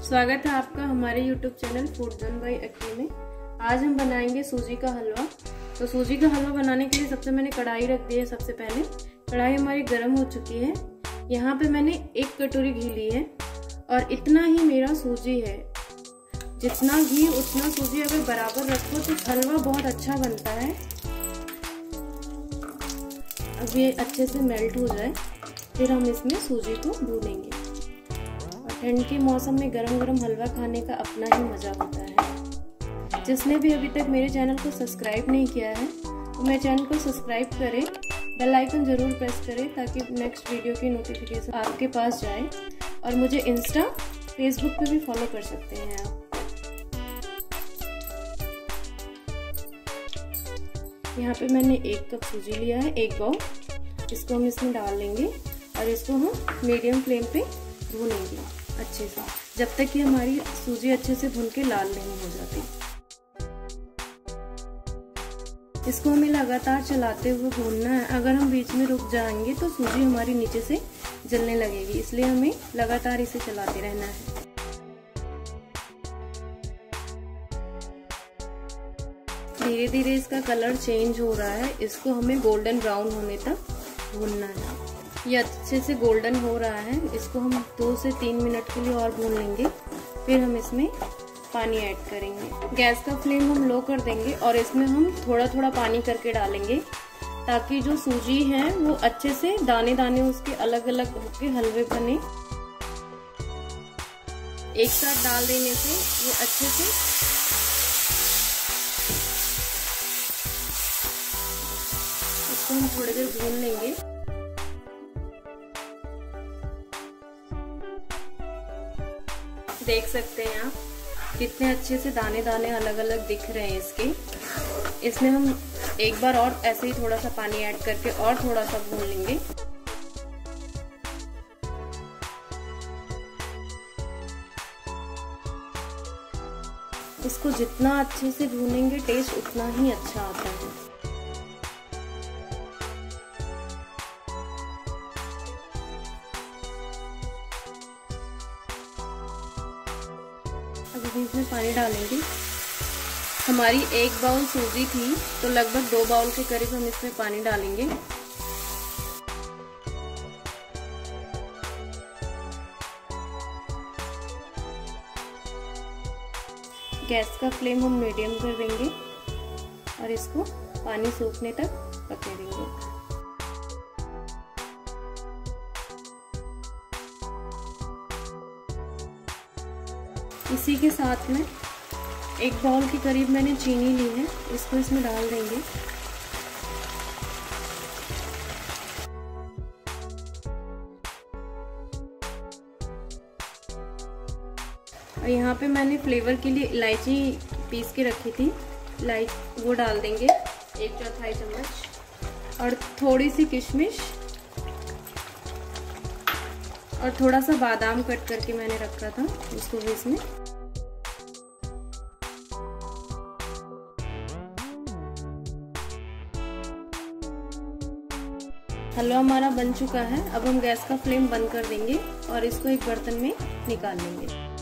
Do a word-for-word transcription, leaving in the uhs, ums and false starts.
स्वागत है आपका हमारे YouTube channel food zone by Akki में। आज हम बनाएंगे सूजी का हलवा। तो सूजी का हलवा बनाने के लिए सबसे मैंने कढ़ाई रख दी है। सबसे पहले कढ़ाई हमारी गर्म हो चुकी है। यहाँ पे मैंने एक कटोरी घी ली है और इतना ही मेरा सूजी है। जितना घी उतना सूजी अगर बराबर रखो तो हलवा बहुत अच्छा बनता है। अब ये अच्छे से मेल्ट हो जाए फिर हम इसमें सूजी को भूनेंगे। ठंड के मौसम में गरम गरम हलवा खाने का अपना ही मज़ा होता है। जिसने भी अभी तक मेरे चैनल को सब्सक्राइब नहीं किया है तो मेरे चैनल को सब्सक्राइब करें, बेल आइकन ज़रूर प्रेस करें ताकि नेक्स्ट वीडियो की नोटिफिकेशन आपके पास जाए। और मुझे इंस्टा फेसबुक पे भी फॉलो कर सकते हैं आप। यहाँ पे मैंने एक कप सूजी लिया है, एक बाउल। इसको हम इसमें डाल लेंगे और इसको हम मीडियम फ्लेम पे भूनेंगे अच्छे से, जब तक कि हमारी सूजी अच्छे से भून के लाल नहीं हो जाती। इसको हमें लगातार चलाते हुए भूनना है। अगर हम बीच में रुक जाएंगे तो सूजी हमारी नीचे से जलने लगेगी, इसलिए हमें लगातार इसे चलाते रहना है। धीरे धीरे इसका कलर चेंज हो रहा है। इसको हमें गोल्डन ब्राउन होने तक भूनना है। ये अच्छे से गोल्डन हो रहा है। इसको हम दो से तीन मिनट के लिए और भून लेंगे, फिर हम इसमें पानी ऐड करेंगे। गैस का फ्लेम हम लो कर देंगे और इसमें हम थोड़ा थोड़ा पानी करके डालेंगे ताकि जो सूजी है वो अच्छे से दाने दाने उसके अलग अलग होके हलवे बने। एक साथ डाल देने से वो अच्छे से इसको हम थोड़ी देर भून लेंगे। देख सकते हैं आप कितने अच्छे से दाने दाने अलग अलग दिख रहे हैं इसके। इसमें हम एक बार और ऐसे ही थोड़ा सा पानी ऐड करके और थोड़ा सा भून लेंगे। इसको जितना अच्छे से भूनेंगे टेस्ट उतना ही अच्छा आता है। अब अभी इसमें पानी डालेंगे। हमारी एक बाउल सूजी थी तो लगभग दो बाउल के करीब हम इसमें पानी डालेंगे। गैस का फ्लेम हम मीडियम कर देंगे और इसको पानी सूखने तक पकने देंगे। इसी के साथ में एक बाउल के करीब मैंने चीनी ली है, इसको इसमें डाल देंगे। और यहाँ पे मैंने फ्लेवर के लिए इलायची पीस के रखी थी, इलायची वो डाल देंगे एक चौथाई चम्मच। और थोड़ी सी किशमिश और थोड़ा सा बादाम कट करके मैंने रखा था, उसको भी इसमें। हलवा हमारा बन चुका है। अब हम गैस का फ्लेम बंद कर देंगे और इसको एक बर्तन में निकाल लेंगे।